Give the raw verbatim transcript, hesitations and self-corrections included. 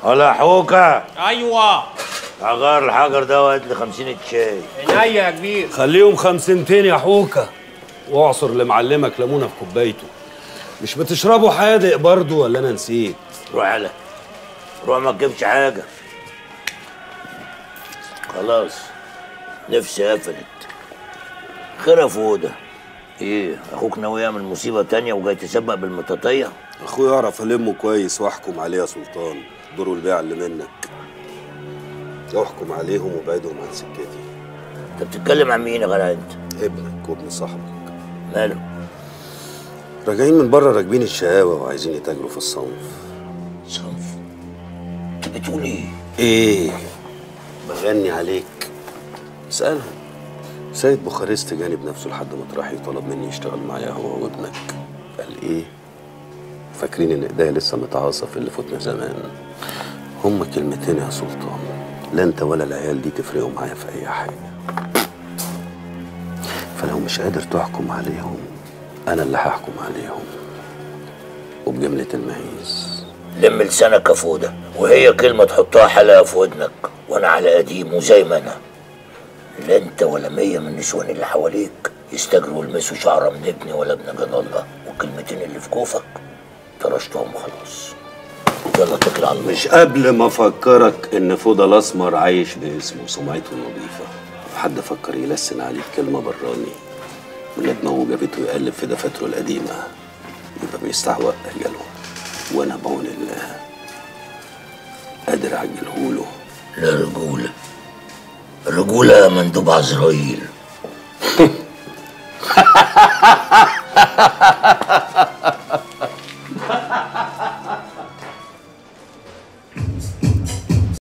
ولا حوكة. ايوه. عغار الحجر ده وهات لي خمسين شاي. عينيا يا كبير. خليهم خمسنتين يا حوكة، واعصر لمعلمك ليمونه في كوبايته. مش بتشربوا حادق برضه ولا انا نسيت؟ روح على روح ما تجيبش حاجة. خلاص نفسي قفلت. خير يا فودة؟ ايه اخوك ناوي يعمل مصيبة تانية وجاي تسبق بالمطاطية؟ اخويا اعرف المه كويس واحكم عليه يا سلطان. دور البيع اللي منك، احكم عليهم وابعدهم عن سكتي. انت بتتكلم عن مين يا غلا انت؟ ابنك وابن صاحبك. ماله؟ راجعين من بره راكبين الشقاوة وعايزين يتاجروا في الصنف. صنف؟ انت بتقول ايه؟ ايه؟ بغني عليك. اسألهم. سيد بوخارست جاني بنفسه لحد مطرحي وطلب مني يشتغل معايا هو وابنك. قال ايه؟ فاكرين ان ايديا لسه متعاصة في اللي فوتنا زمان. هما كلمتين يا سلطان، لا انت ولا العيال دي تفرقوا معايا في اي حاجة. فلو مش قادر تحكم عليهم انا اللي هحكم عليهم وبجملة المعيز. لم لسانك يا فودة، وهي كلمة تحطها حلقة في ودنك، وانا على قديم وزي ما انا. لا انت ولا مية من النسوان اللي حواليك يستجروا يلمسوا شعرة من ابني ولا ابن جلال الله، والكلمتين اللي في كوفك طرشتهم خلاص. يلا اتكل على الله. مش قبل ما افكرك ان فوضى الاسمر عايش باسمه وسمعته نظيفه، حد فكر يلسن عليك كلمه براني ولا دماغه جابته يقلب في دفاتره القديمه، يبقى بيستعوق اجله. وانا بعون الله قادر اعجلهوله. لا رجوله رجوله يا مندوب عزرائيل.